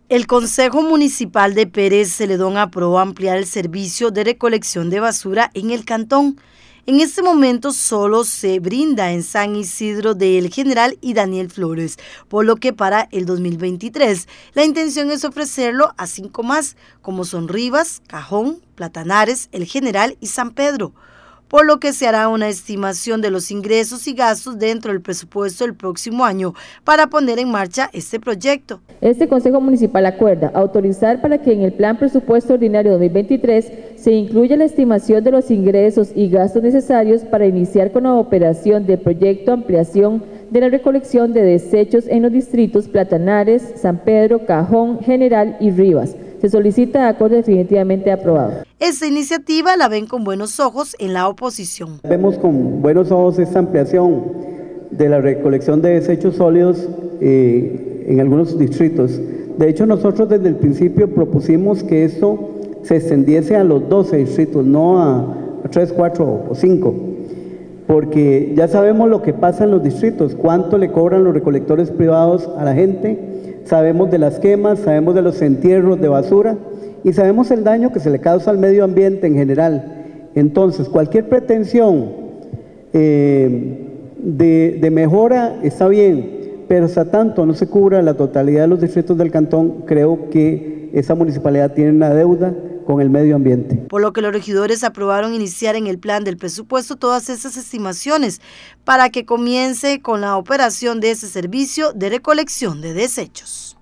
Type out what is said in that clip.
El Consejo Municipal de Pérez Zeledón aprobó ampliar el servicio de recolección de basura en el cantón. En este momento solo se brinda en San Isidro de El General y Daniel Flores, por lo que para el 2023 la intención es ofrecerlo a 5 más, como son Rivas, Cajón, Platanares, El General y San Pedro, por lo que se hará una estimación de los ingresos y gastos dentro del presupuesto del próximo año para poner en marcha este proyecto. Este Consejo Municipal acuerda autorizar para que en el Plan Presupuesto Ordinario 2023 se incluya la estimación de los ingresos y gastos necesarios para iniciar con la operación del proyecto ampliación de la recolección de desechos en los distritos Platanares, San Pedro, Cajón, General y Rivas. Se solicita acuerdo definitivamente aprobado. Esta iniciativa la ven con buenos ojos en la oposición. Vemos con buenos ojos esta ampliación de la recolección de desechos sólidos en algunos distritos. De hecho, nosotros desde el principio propusimos que esto se extendiese a los 12 distritos, no a 3, 4 o 5, porque ya sabemos lo que pasa en los distritos, cuánto le cobran los recolectores privados a la gente, sabemos de las quemas, sabemos de los entierros de basura y sabemos el daño que se le causa al medio ambiente en general. Entonces, cualquier pretensión de mejora está bien, pero hasta tanto no se cubra la totalidad de los distritos del cantón, creo que esa municipalidad tiene una deuda con el medio ambiente. Por lo que los regidores aprobaron iniciar en el plan del presupuesto todas esas estimaciones para que comience con la operación de ese servicio de recolección de desechos.